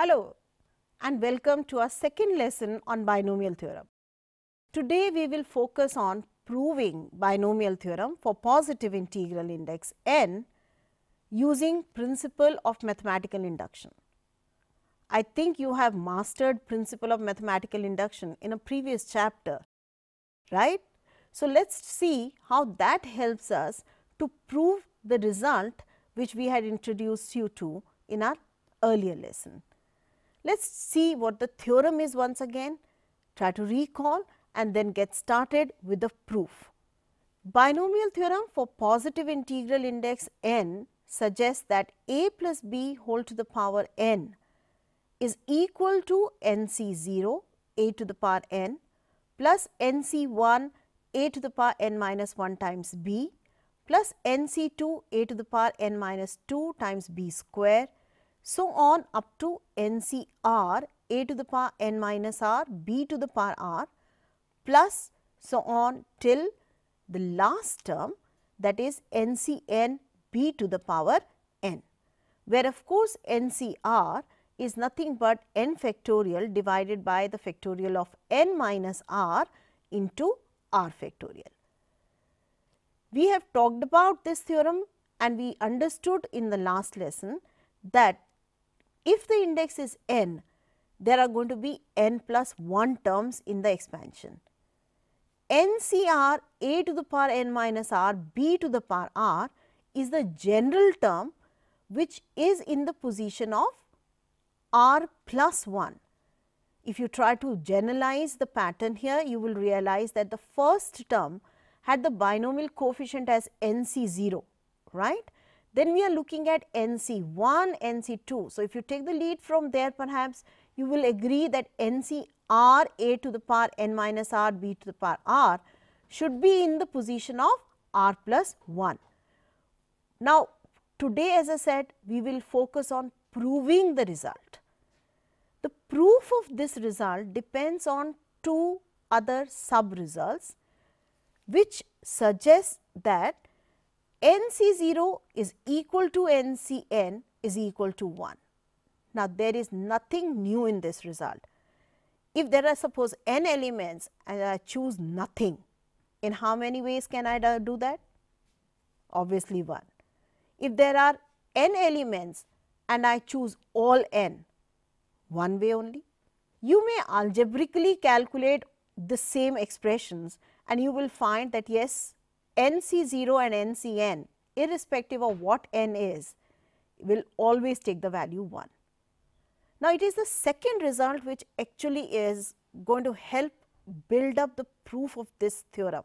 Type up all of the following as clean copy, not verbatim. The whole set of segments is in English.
Hello and welcome to our second lesson on binomial theorem. Today we will focus on proving binomial theorem for positive integral index n using principle of mathematical induction. I think you have mastered principle of mathematical induction in a previous chapter, right? So, let us see how that helps us to prove the result which we had introduced you to in our earlier lesson. Let us see what the theorem is once again, try to recall and then get started with the proof. Binomial theorem for positive integral index n suggests that a plus b whole to the power n is equal to nc0 a to the power n plus nc1 a to the power n minus 1 times b plus nc2 a to the power n minus 2 times b square, so on up to ncr a to the power n minus r b to the power r plus so on till the last term, that is ncn b to the power n, where of course ncr is nothing but n factorial divided by the factorial of n minus r into r factorial. We have talked about this theorem and we understood in the last lesson that if the index is n, there are going to be n plus 1 terms in the expansion. NCR a to the power n minus r b to the power r is the general term which is in the position of r plus 1. If you try to generalize the pattern here, you will realize that the first term had the binomial coefficient as NC0, right. Then we are looking at NC1, NC2. So, if you take the lead from there, perhaps you will agree that NCR a to the power n minus r b to the power r should be in the position of r plus 1. Now, today as I said, we will focus on proving the result. The proof of this result depends on two other sub results which suggests that NC0 is equal to NCn is equal to 1. Now, there is nothing new in this result. If there are suppose n elements and I choose nothing, in how many ways can I do that? Obviously 1. If there are n elements and I choose all n, one way only. You may algebraically calculate the same expressions and you will find that yes, NC0 and NCn irrespective of what n is will always take the value 1. Now, it is the second result which actually is going to help build up the proof of this theorem.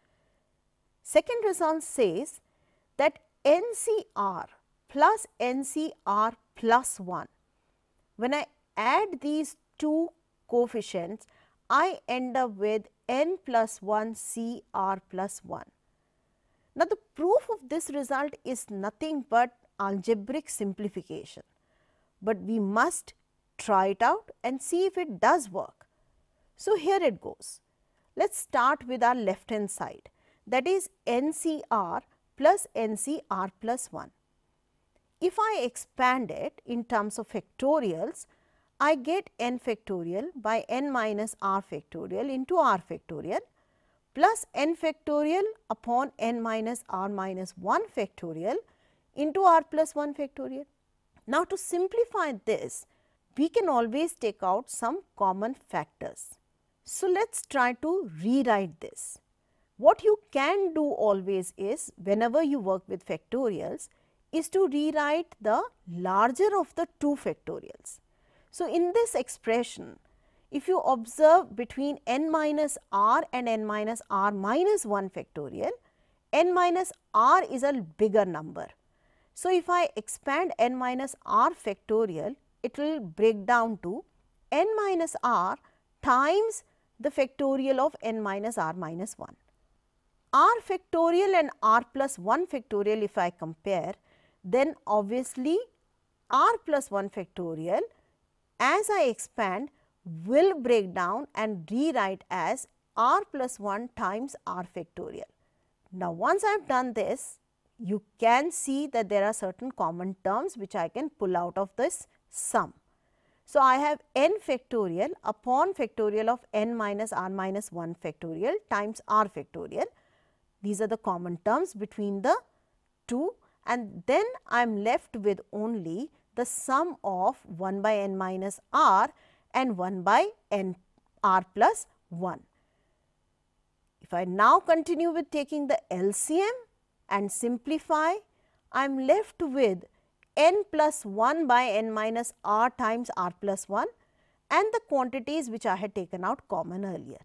Second result says that NCR plus NCR plus 1, when I add these two coefficients, I end up with n plus 1 CR plus 1. Now, the proof of this result is nothing but algebraic simplification, but we must try it out and see if it does work. So, here it goes. Let us start with our left hand side, that is NCR plus NCR plus 1. If I expand it in terms of factorials, I get n factorial by n minus r factorial into r factorial plus n factorial upon n minus r minus 1 factorial into r plus 1 factorial. Now, to simplify this, we can always take out some common factors. So, let us try to rewrite this. What you can do always is, whenever you work with factorials, is to rewrite the larger of the two factorials. So, in this expression, if you observe between n minus r and n minus r minus 1 factorial, n minus r is a bigger number. So, if I expand n minus r factorial, it will break down to n minus r times the factorial of n minus r minus 1. R factorial and r plus 1 factorial if I compare, then obviously r plus 1 factorial as I expand will break down and rewrite as r plus 1 times r factorial. Now, once I have done this, you can see that there are certain common terms which I can pull out of this sum. So, I have n factorial upon factorial of n minus r minus 1 factorial times r factorial. These are the common terms between the two, and then I am left with only the sum of 1 by n minus r and 1 by n r plus 1. If I now continue with taking the LCM and simplify, I am left with n plus 1 by n minus r times r plus 1 and the quantities which I had taken out common earlier.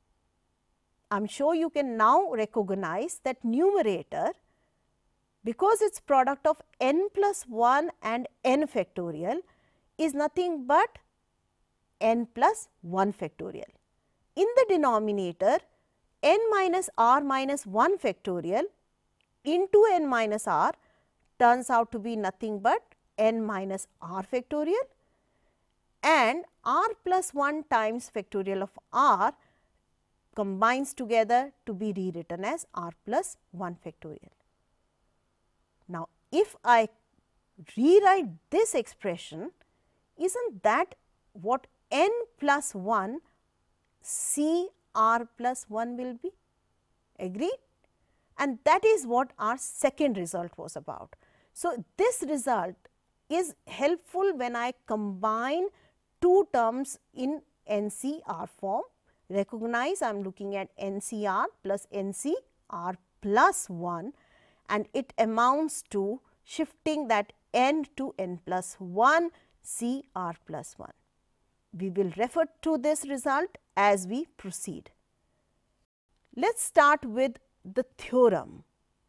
I am sure you can now recognize that numerator, because it is product of n plus 1 and n factorial, is nothing but n plus 1 factorial. In the denominator, n minus r minus 1 factorial into n minus r turns out to be nothing but n minus r factorial, and r plus 1 times factorial of r combines together to be rewritten as r plus 1 factorial. Now, if I rewrite this expression, isn't that what n plus 1 c r plus 1 will be? Agreed? And that is what our second result was about. So, this result is helpful when I combine two terms in NCR form. Recognize I am looking at NCR plus NCR plus 1, and it amounts to shifting that n to n plus 1 CR plus 1. We will refer to this result as we proceed. Let us start with the theorem.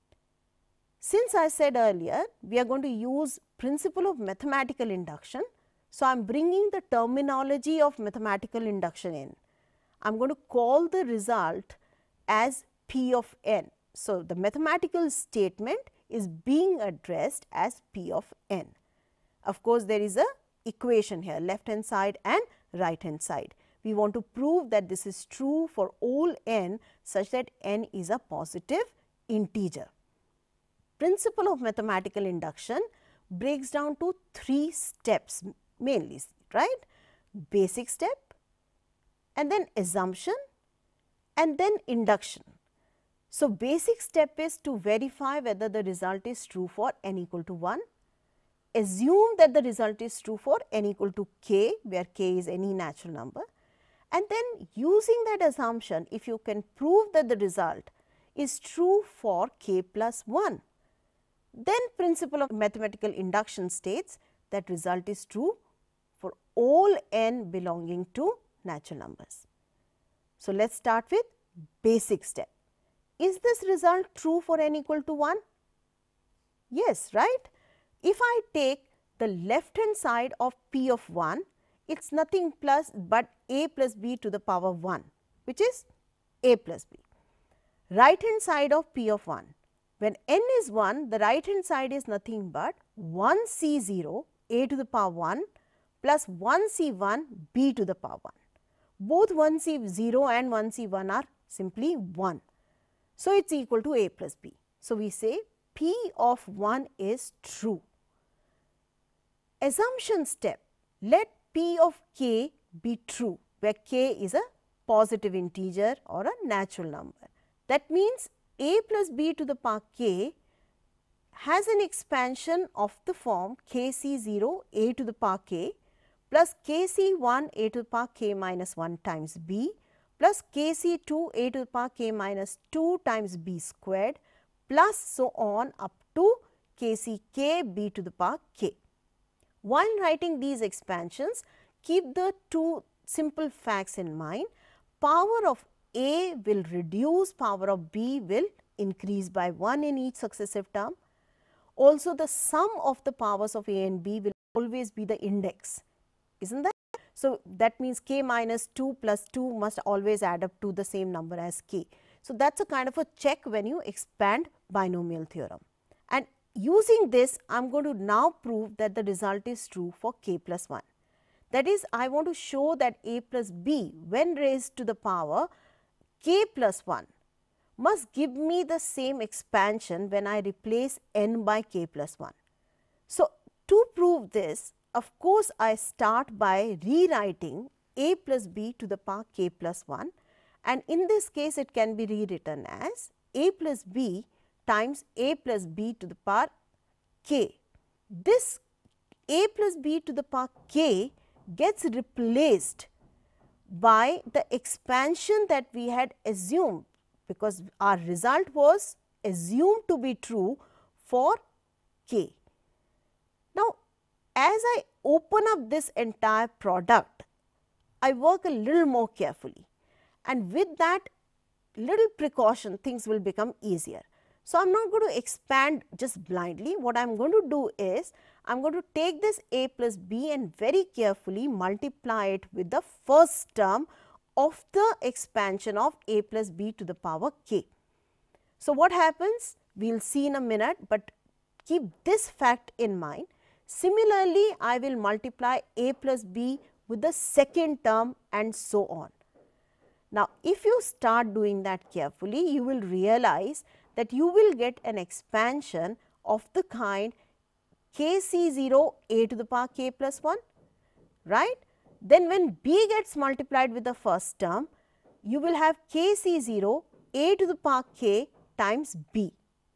Since I said earlier, we are going to use principle of mathematical induction. So, I am bringing the terminology of mathematical induction in. I am going to call the result as P of n. So, the mathematical statement is being addressed as P of n. Of course, there is a equation here, left hand side and right hand side. We want to prove that this is true for all n such that n is a positive integer. Principle of mathematical induction breaks down to 3 steps mainly, right? Basic step, and then assumption, and then induction. So, basic step is to verify whether the result is true for n equal to 1. Assume that the result is true for n equal to k, where k is any natural number, and then using that assumption, if you can prove that the result is true for k plus 1, then principle of mathematical induction states that result is true for all n belonging to natural numbers. So, let us start with basic step. Is this result true for n equal to 1? Yes, right? If I take the left hand side of P of 1, it is nothing plus but a plus b to the power 1, which is a plus b. Right hand side of P of 1, when n is 1, the right hand side is nothing but 1 c 0 a to the power 1 plus 1 c 1 b to the power 1. Both 1 c 0 and 1 c 1 are simply 1. So, it is equal to a plus b. So, we say P of 1 is true. Assumption step, let P of k be true, where k is a positive integer or a natural number. That means a plus b to the power k has an expansion of the form kc0 a to the power k plus kc1 a to the power k minus 1 times b plus kc2 a to the power k minus 2 times b squared plus so on up to kck b to the power k. While writing these expansions, keep the two simple facts in mind. Power of a will reduce, power of b will increase by 1 in each successive term. Also, the sum of the powers of a and b will always be the index, isn't that? So, that means k minus 2 plus 2 must always add up to the same number as k. So, that is a kind of a check when you expand binomial theorem. And using this, I am going to now prove that the result is true for k plus 1. That is, I want to show that a plus b when raised to the power k plus 1 must give me the same expansion when I replace n by k plus 1. So, to prove this, of course, I start by rewriting a plus b to the power k plus 1, and in this case it can be rewritten as a plus b times a plus b to the power k. This a plus b to the power k gets replaced by the expansion that we had assumed, because our result was assumed to be true for k. Now, as I open up this entire product, I work a little more carefully, and with that little precaution things will become easier. So, I am not going to expand just blindly. What I am going to do is, I am going to take this a plus b and very carefully multiply it with the first term of the expansion of a plus b to the power k. So, what happens? We will see in a minute, but keep this fact in mind. Similarly, I will multiply a plus b with the second term and so on. Now, if you start doing that carefully, you will realize that you will get an expansion of the kind kc0 a to the power k plus 1, right. Then when b gets multiplied with the first term, you will have kc0 a to the power k times b.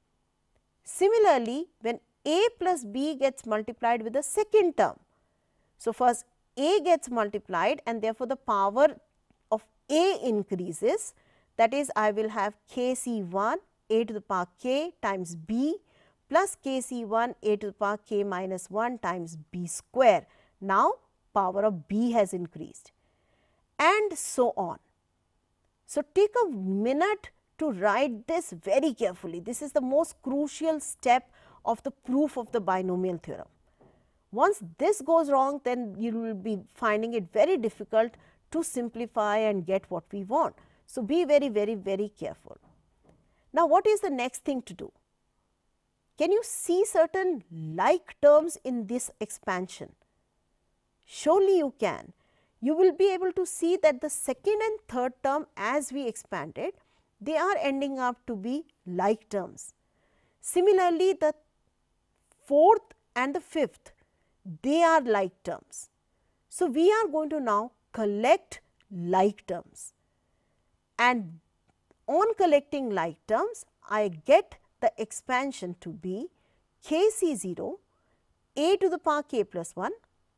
Similarly, when a plus b gets multiplied with the second term, so first a gets multiplied and therefore the power of a increases, that is, I will have kc1 a to the power k times b plus kc1 a to the power k minus 1 times b square. Now, power of b has increased, and so on. So, take a minute to write this very carefully. This is the most crucial step of the proof of the binomial theorem. Once this goes wrong, then you will be finding it very difficult to simplify and get what we want. So, be very careful. Now, what is the next thing to do? Can you see certain like terms in this expansion? Surely you can. You will be able to see that the second and third term, as we expanded, they are ending up to be like terms. Similarly, the fourth and the fifth, they are like terms. So, we are going to now collect like terms, and on collecting like terms, I get the expansion to be kc0 a to the power k plus 1.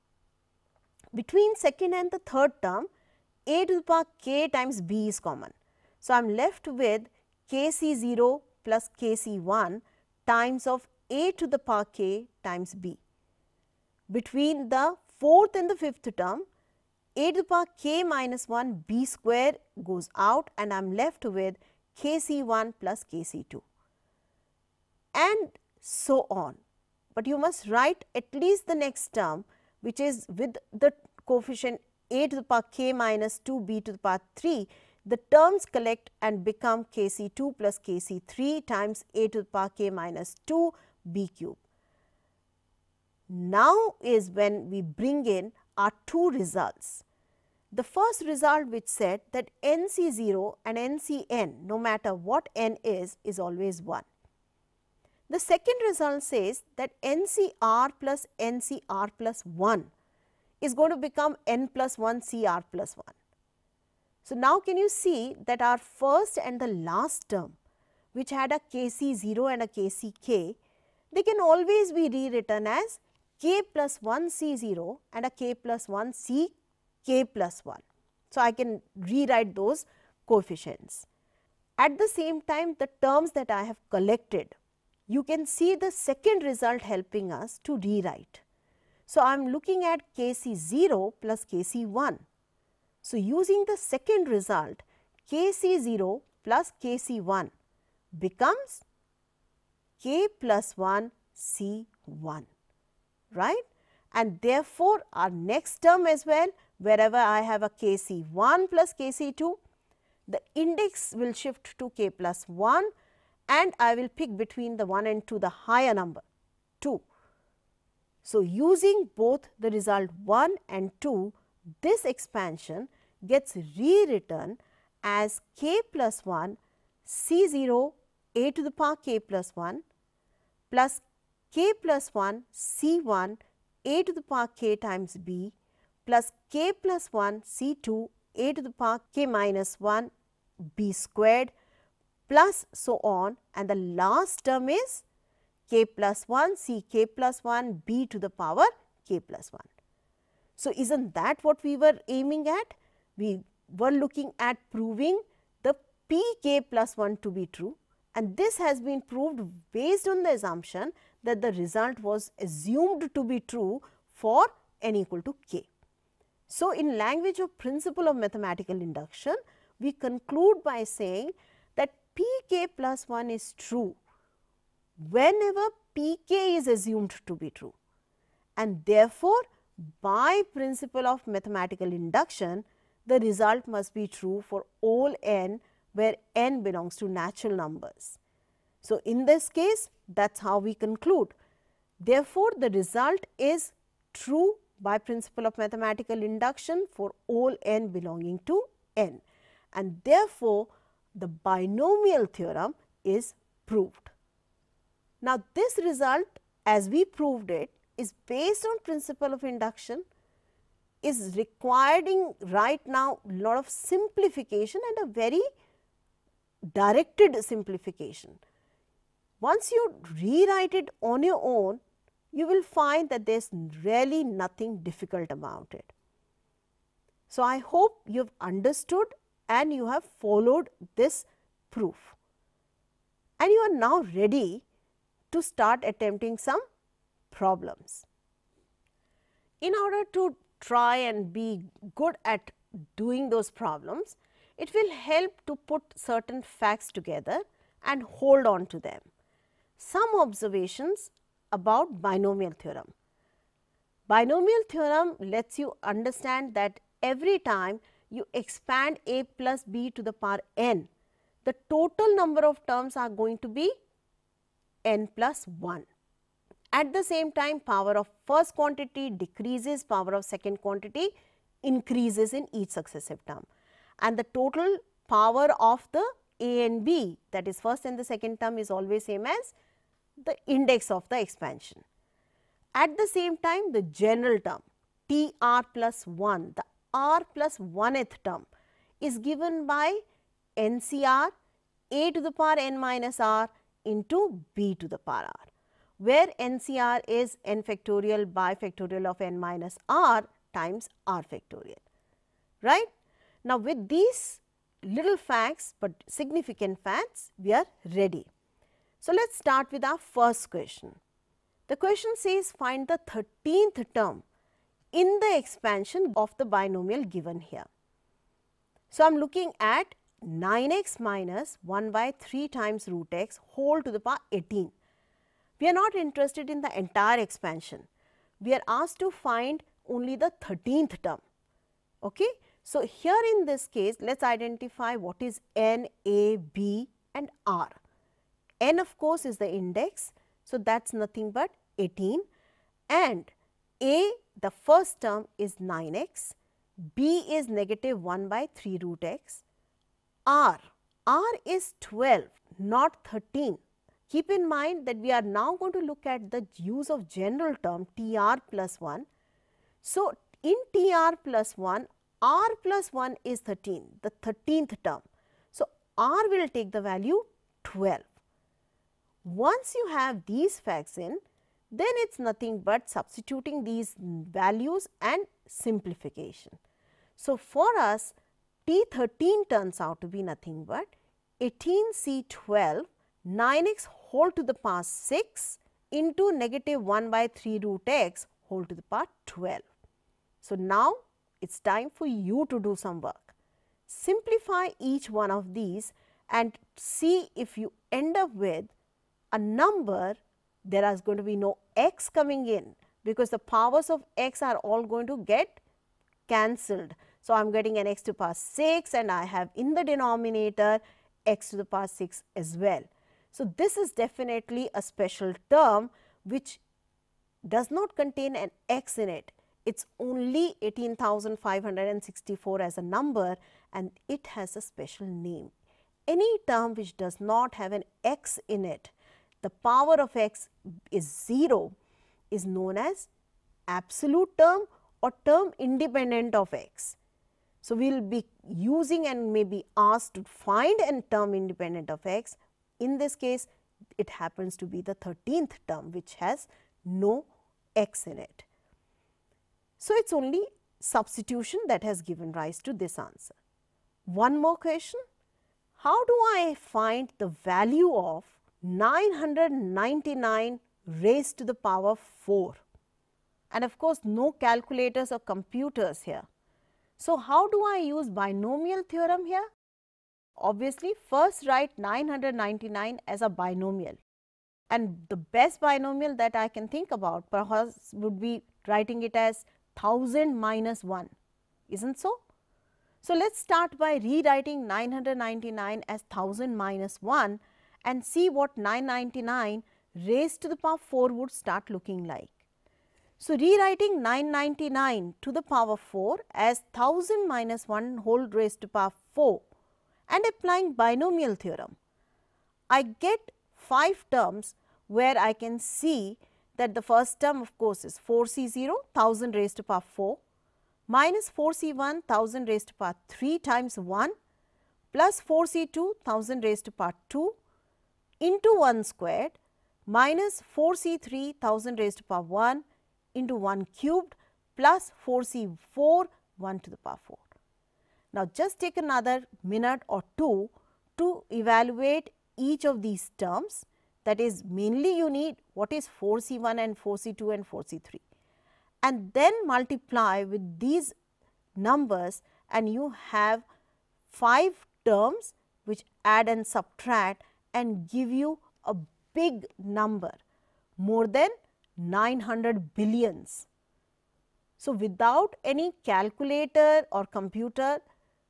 Between second and the third term, a to the power k times b is common. So, I am left with kc0 plus kc1 times of a to the power k times b. Between the fourth and the fifth term, a to the power k minus 1 b square goes out, and I am left with kc1 plus kc2, and so on. But you must write at least the next term, which is with the coefficient a to the power k minus 2 b to the power 3. The terms collect and become kc2 plus kc3 times a to the power k minus 2 b cube. Now is when we bring in our two results. The first result which said that NC0 and NCn, no matter what n is always 1. The second result says that NCr plus NCr plus 1 is going to become n plus 1 Cr plus 1. So, now can you see that our first and the last term, which had a Kc0 and a Kck, they can always be rewritten as k plus 1 C0 and a k plus 1 C k plus 1. So, I can rewrite those coefficients. At the same time, the terms that I have collected, you can see the second result helping us to rewrite. So, I am looking at Kc0 plus Kc1. So, using the second result, Kc0 plus Kc1 becomes k plus 1 C1, right? And therefore, our next term as well, wherever I have a Kc1 plus Kc2, the index will shift to k plus 1, and I will pick between the 1 and 2 the higher number 2. So, using both the result 1 and 2, this expansion gets rewritten as k plus 1 C0 a to the power k plus 1 plus k plus 1 C1 a to the power k times b plus k plus 1 c2 a to the power k minus 1 b squared plus so on, and the last term is k plus 1 c k plus 1 b to the power k plus 1. So, isn't that what we were aiming at? We were looking at proving the p k plus 1 to be true, and this has been proved based on the assumption that the result was assumed to be true for n equal to k. So, in language of principle of mathematical induction, we conclude by saying that p k plus 1 is true whenever p k is assumed to be true, and therefore, by principle of mathematical induction, the result must be true for all n where n belongs to natural numbers. So, in this case, that is how we conclude. Therefore, the result is true by principle of mathematical induction for all n belonging to n, and therefore, the binomial theorem is proved. Now, this result, as we proved it, is based on principle of induction, is requiring right now a lot of simplification and a very directed simplification. Once you rewrite it on your own, you will find that there is really nothing difficult about it. So, I hope you have understood and you have followed this proof, and you are now ready to start attempting some problems. In order to try and be good at doing those problems, it will help to put certain facts together and hold on to them. Some observations about binomial theorem. Binomial theorem lets you understand that every time you expand a plus b to the power n, the total number of terms are going to be n plus 1. At the same time, power of first quantity decreases, power of second quantity increases in each successive term, and the total power of the a and b, that is first and the second term, is always same as the index of the expansion. At the same time, the general term T r plus 1, the r plus 1th term, is given by NCR a to the power n minus r into b to the power r, where NCR is n factorial by factorial of n minus r times r factorial, right. Now, with these little facts but significant facts, we are ready. So, let us start with our first question. The question says find the 13th term in the expansion of the binomial given here. So, I am looking at 9x minus 1 by 3 times root x whole to the power 18. We are not interested in the entire expansion. We are asked to find only the 13th term. Okay? So, here in this case, let us identify what is n, a, b and r. N of course is the index, so that is nothing but 18, and a, the first term, is 9x, b is negative 1 by 3 root x, r is 12, not 13. Keep in mind that we are now going to look at the use of general term Tr plus 1. So, in Tr plus 1, r plus 1 is 13, the 13th term. So, r will take the value 12. Once you have these facts in, then it is nothing but substituting these values and simplification. So, for us T13 turns out to be nothing but 18C12 9x whole to the power 6 into negative 1 by 3 root x whole to the power 12. So, now it is time for you to do some work. Simplify each one of these and see if you end up with a number. There is going to be no x coming in because the powers of x are all going to get cancelled. So, I am getting an x to the power 6 and I have in the denominator x to the power 6 as well. So, this is definitely a special term which does not contain an x in it. It is only 18,564 as a number and it has a special name. Any term which does not have an x in it, the power of x is 0, is known as absolute term or term independent of x. So, we will be using and may be asked to find a term independent of x. In this case, it happens to be the 13th term which has no x in it. So, it is only substitution that has given rise to this answer. One more question. How do I find the value of 999 raised to the power 4? And of course, no calculators or computers here. So, how do I use binomial theorem here? Obviously, first write 999 as a binomial, and the best binomial that I can think about perhaps would be writing it as 1000 minus 1, isn't so? So, let us start by rewriting 999 as 1000 minus 1 and see what 999 raised to the power 4 would start looking like. So, rewriting 999 to the power 4 as 1000 minus 1 whole raised to power 4 and applying binomial theorem, I get 5 terms where I can see that the first term of course is 4c0 1000 raised to power 4 minus 4c1 1000 raised to power 3 times 1 plus 4c2 1000 raised to power 2 into 1 squared minus 4c3 1000 raised to power 1 into 1 cubed plus 4c4 1 to the power 4. Now, just take another minute or two to evaluate each of these terms, that is mainly you need what is 4c1 and 4c2 and 4c3, and then multiply with these numbers and you have 5 terms which add and subtract and give you a big number, more than 900 billions. So, without any calculator or computer,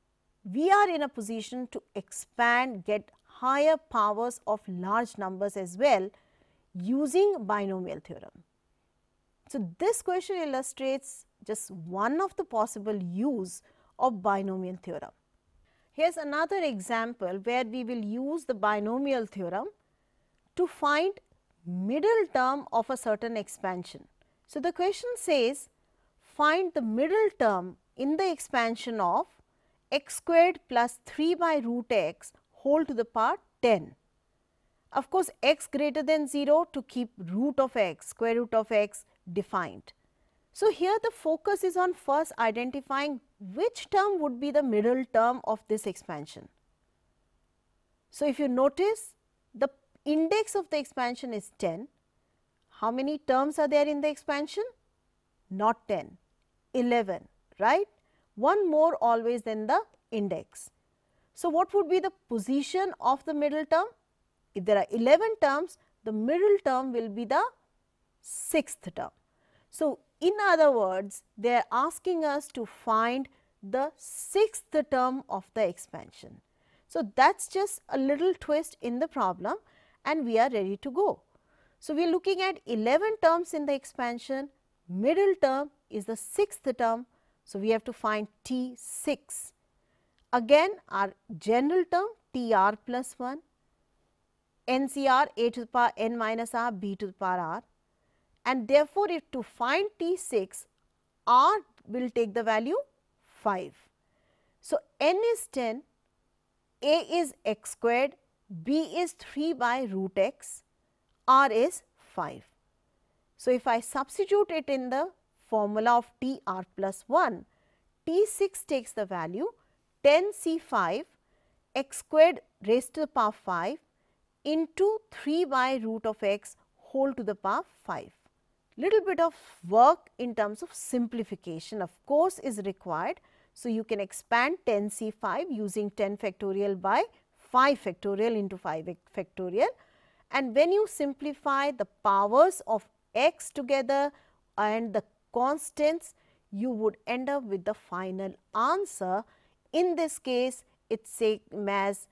we are in a position to expand, get higher powers of large numbers as well using binomial theorem. So, this question illustrates just one of the possible use of binomial theorem. Here is another example where we will use the binomial theorem to find middle term of a certain expansion. So, the question says find the middle term in the expansion of x squared plus 3 by root x whole to the power 10. Of course, x greater than 0 to keep root of x, square root of x defined. So, here the focus is on first identifying which term would be the middle term of this expansion. So, if you notice the index of the expansion is 10, how many terms are there in the expansion? Not 10, 11, right? One more always than the index. So, what would be the position of the middle term? If there are 11 terms, the middle term will be the 6th term. So, in other words, they are asking us to find the 6th term of the expansion. So, that is just a little twist in the problem and we are ready to go. So, we are looking at 11 terms in the expansion, middle term is the 6th term. So, we have to find T6. Again our general term TR plus 1, NCR a to the power n minus r b to the power r, and therefore, if to find T6, r will take the value 5. So, n is 10, a is x squared, b is 3 by root x, r is 5. So, if I substitute it in the formula of TR plus 1, T6 takes the value 10c5 x squared raised to the power 5 into 3 by root of x whole to the power 5. Little bit of work in terms of simplification of course is required. So, you can expand 10c5 using 10 factorial by 5 factorial into 5 factorial, and when you simplify the powers of x together and the constants, you would end up with the final answer. In this case, it is same as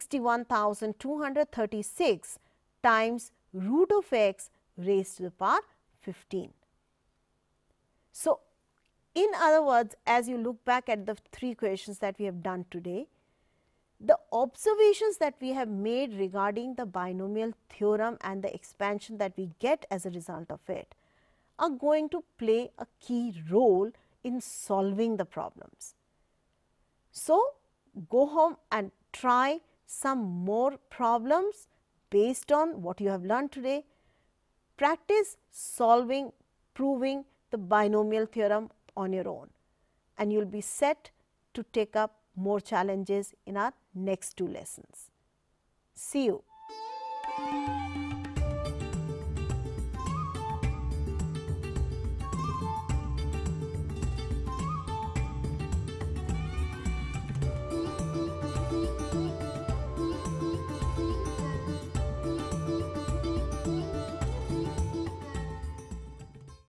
61,236 times root of x raised to the power 15. So, in other words, as you look back at the 3 questions that we have done today, the observations that we have made regarding the binomial theorem and the expansion that we get as a result of it are going to play a key role in solving the problems. So, go home and try some more problems based on what you have learned today. Practice solving, proving the binomial theorem on your own, and you will be set to take up more challenges in our next 2 lessons. See you.